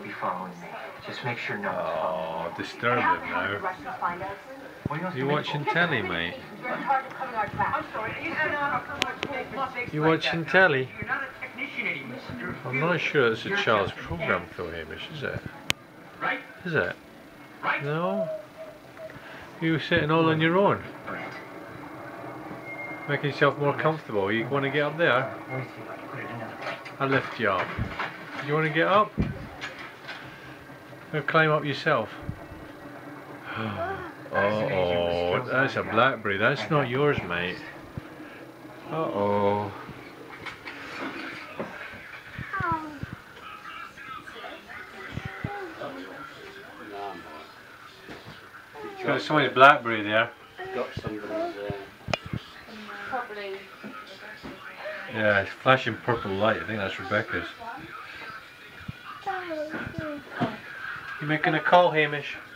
be following me. Just make sure no one's following. Oh, disturb him now. You watching telly, mate? You watching telly? I'm not sure it's a child's program, though, Hamish, is it? Is it? No? You sitting all on your own? Making yourself more comfortable. You want to get up there? I'll lift you up. You want to get up? Or climb up yourself? Oh, that's a blackberry. That's not yours, mate. Uh-oh. Got somebody's blackberry there. Got somebody's Probably. Yeah, it's flashing purple light. I think that's Rebecca's. You making a call, Hamish?